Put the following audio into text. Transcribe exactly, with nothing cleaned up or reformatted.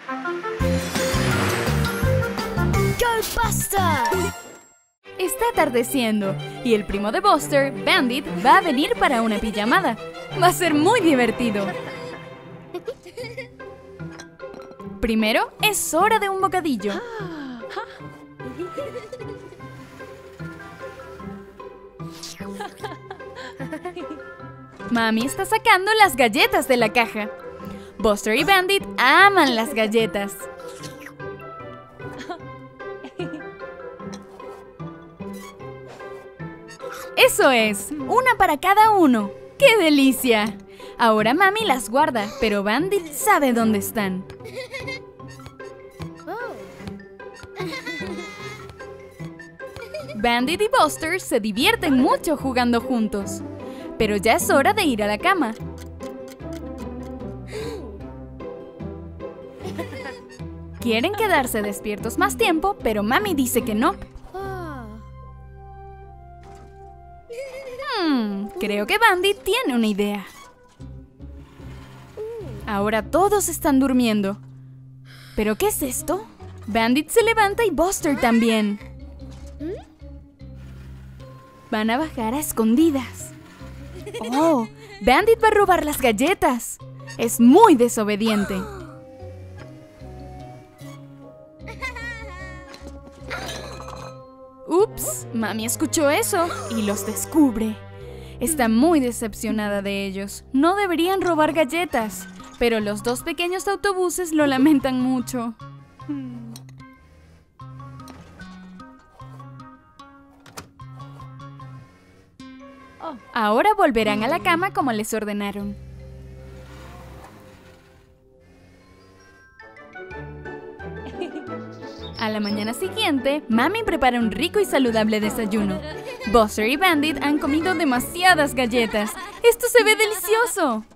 ¡Go, Buster! Está atardeciendo y el primo de Buster, Bandit, va a venir para una pijamada. Va a ser muy divertido. Primero, es hora de un bocadillo. Mami está sacando las galletas de la caja. Buster y Bandit aman las galletas. ¡Eso es! ¡Una para cada uno! ¡Qué delicia! Ahora Mami las guarda, pero Bandit sabe dónde están. Bandit y Buster se divierten mucho jugando juntos. Pero ya es hora de ir a la cama. Quieren quedarse despiertos más tiempo, pero Mami dice que no. Hmm, creo que Bandit tiene una idea. Ahora todos están durmiendo. ¿Pero qué es esto? Bandit se levanta y Buster también. Van a bajar a escondidas. ¡Oh! Bandit va a robar las galletas. Es muy desobediente. ¡Ups! Mami escuchó eso y los descubre. Está muy decepcionada de ellos. No deberían robar galletas, pero los dos pequeños autobuses lo lamentan mucho. Ahora volverán a la cama como les ordenaron. A la mañana siguiente, Mami prepara un rico y saludable desayuno. Buster y Bandit han comido demasiadas galletas. ¡Esto se ve delicioso!